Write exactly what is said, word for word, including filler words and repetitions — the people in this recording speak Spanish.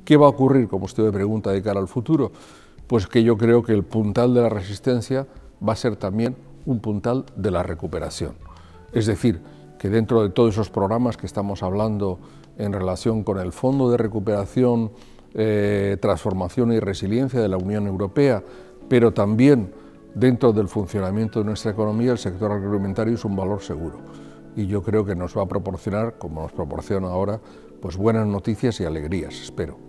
¿Qué va a ocurrir, como usted me pregunta, de cara al futuro? Pues que yo creo que el puntal de la resistencia va a ser también un puntal de la recuperación. Es decir, que dentro de todos esos programas que estamos hablando en relación con el Fondo de Recuperación, eh, Transformación y Resiliencia de la Unión Europea, pero también dentro del funcionamiento de nuestra economía, el sector agroalimentario es un valor seguro. Y yo creo que nos va a proporcionar, como nos proporciona ahora, pues buenas noticias y alegrías, espero.